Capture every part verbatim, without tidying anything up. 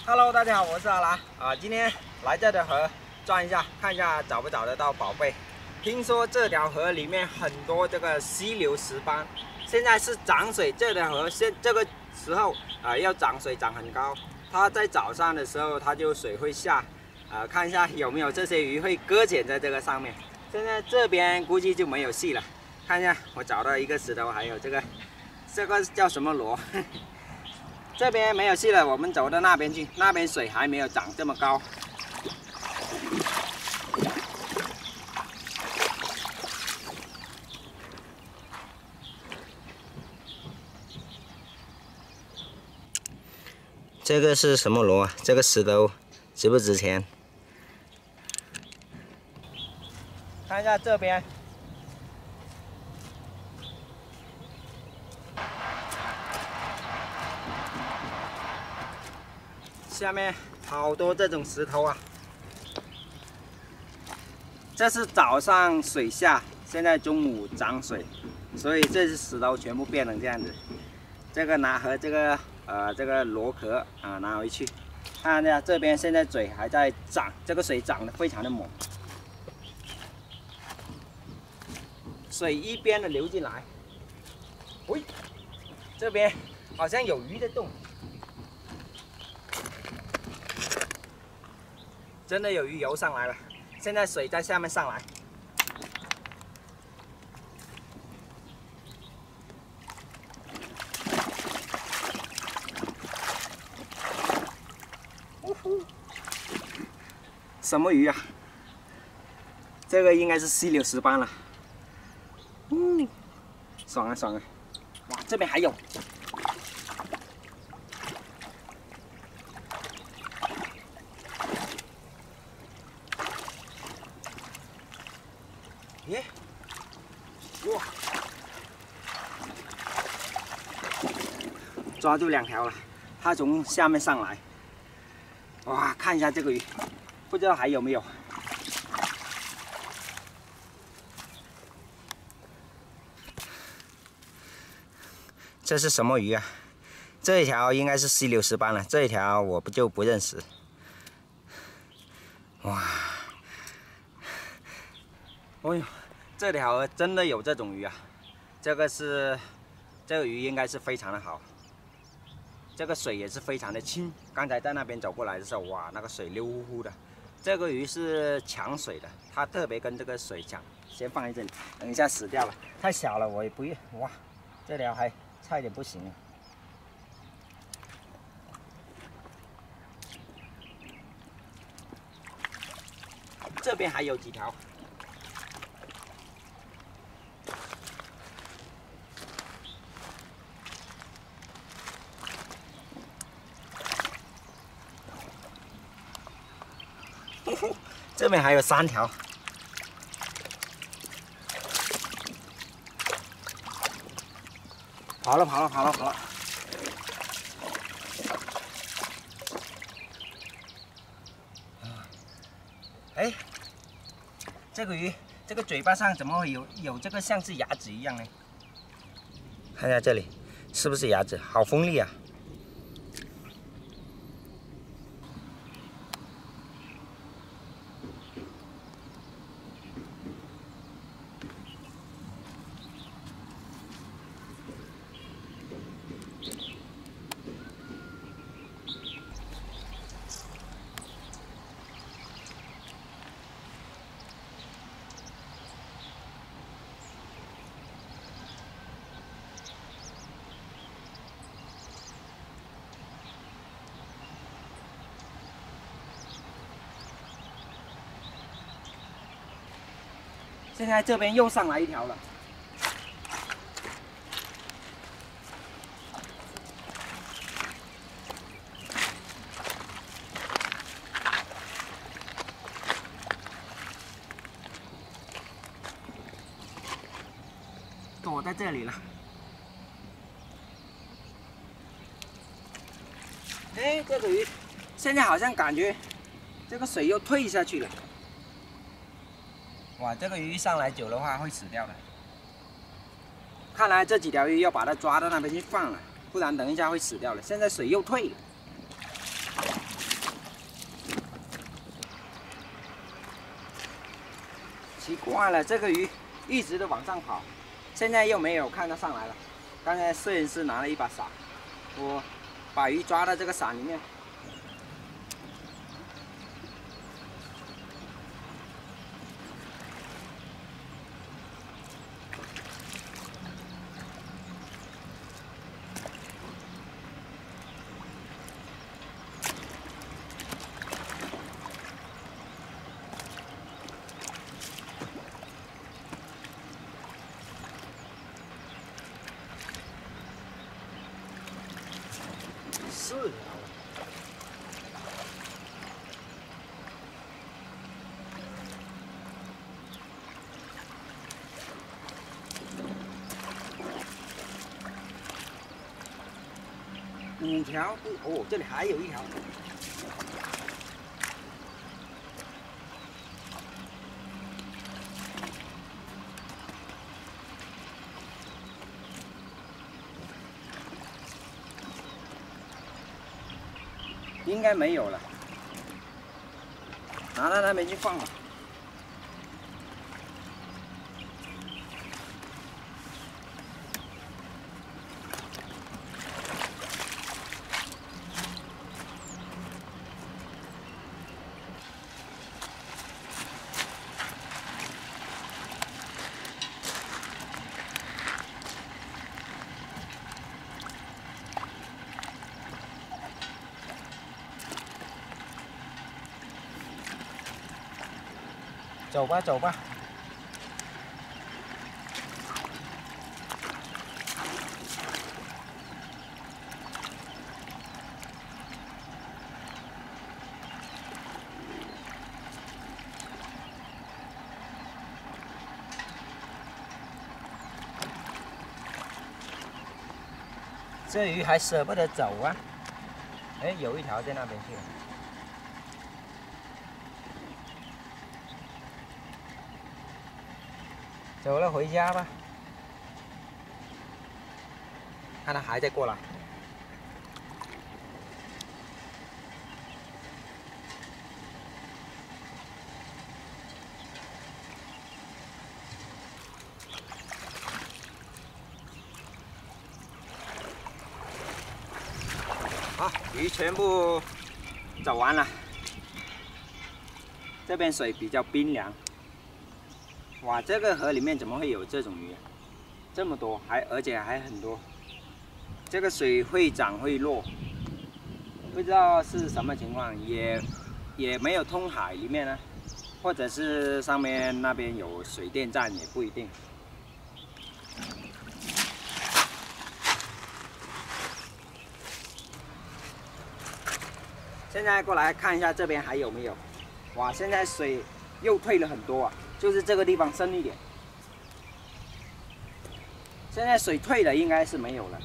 Hello， 大家好，我是阿拉啊。今天来这条河转一下，看一下找不找得到宝贝。听说这条河里面很多这个溪流石斑，现在是涨水，这条河现这个时候啊、呃、要涨水涨很高。它在早上的时候它就水会下，啊、呃、看一下有没有这些鱼会搁浅在这个上面。现在这边估计就没有戏了。看一下，我找到一个石头，还有这个这个叫什么螺。这边没有戏了，我们走到那边去，那边水还没有涨这么高。这个是什么螺啊？这个石头值不值钱？看一下这边。 下面好多这种石头啊！这是早上水下，现在中午涨水，所以这些石头全部变成这样子。这个拿和这个呃这个螺壳啊拿回去，看一下这边现在水还在涨，这个水涨得非常的猛，水一边的流进来。喂，这边好像有鱼在动。 真的有鱼游上来了，现在水在下面上来。呜呼，什么鱼啊？这个应该是溪流石斑了。嗯，爽啊爽啊！哇，这边还有。 耶！哇，抓住两条了，它从下面上来。哇，看一下这个鱼，不知道还有没有。这是什么鱼啊？这一条应该是溪流石斑了，这一条我不就不认识。哇！ 哎呦，这条河真的有这种鱼啊！这个是，这个鱼应该是非常的好。这个水也是非常的清。刚才在那边走过来的时候，哇，那个水溜乎乎的。这个鱼是抢水的，它特别跟这个水抢。先放在这里，等一下死掉了，太小了，我也不哇，这条还差一点不行了。这边还有几条。 这边还有三条，跑了跑了跑了跑了！哎，这个鱼，这个嘴巴上怎么会有有这个像是牙齿一样呢？看一下这里，是不是牙齿？好锋利啊！ 现在这边又上来一条了，躲在这里了。哎，这个鱼现在好像感觉这个水又退下去了。 哇，这个鱼上来久的话会死掉的。看来这几条鱼要把它抓到那边去放了，不然等一下会死掉了。现在水又退了。 忘了这个鱼一直都往上跑，现在又没有看到上来了。刚才摄影师拿了一把伞，我把鱼抓到这个伞里面。 四条了，五条哦，这里还有一条。应该没有了，拿到那边去放吧。走吧，走吧。这鱼还舍不得走啊！哎，有一条在那边去了。 走了，回家吧。看他还在过来。好，鱼全部走完了。这边水比较冰凉。 哇，这个河里面怎么会有这种鱼？这么多，还而且还很多。这个水会涨会落，不知道是什么情况，也也没有通海里面呢，或者是上面那边有水电站也不一定。现在过来看一下这边还有没有？哇，现在水又退了很多啊！ 就是这个地方深一点，现在水退了，应该是没有了。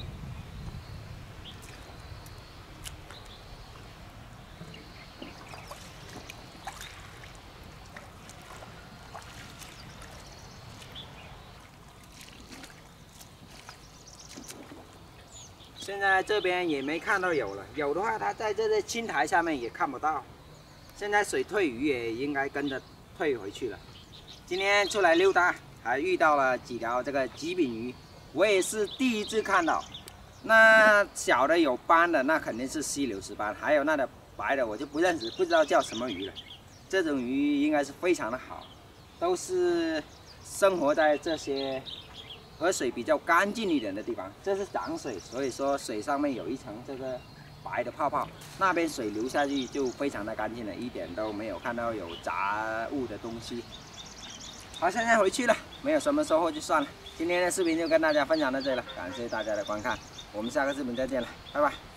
现在这边也没看到有了，有的话它在这个青苔下面也看不到。现在水退，鱼也应该跟着退回去了。 今天出来溜达，还遇到了几条这个极品鱼，我也是第一次看到。那小的有斑的，那肯定是溪流石斑，还有那个白的，我就不认识，不知道叫什么鱼了。这种鱼应该是非常的好，都是生活在这些河水比较干净一点的地方。这是涨水，所以说水上面有一层这个白的泡泡，那边水流下去就非常的干净了，一点都没有看到有杂物的东西。 好，现在回去了，没有什么收获就算了。今天的视频就跟大家分享到这里了，感谢大家的观看，我们下个视频再见了，拜拜。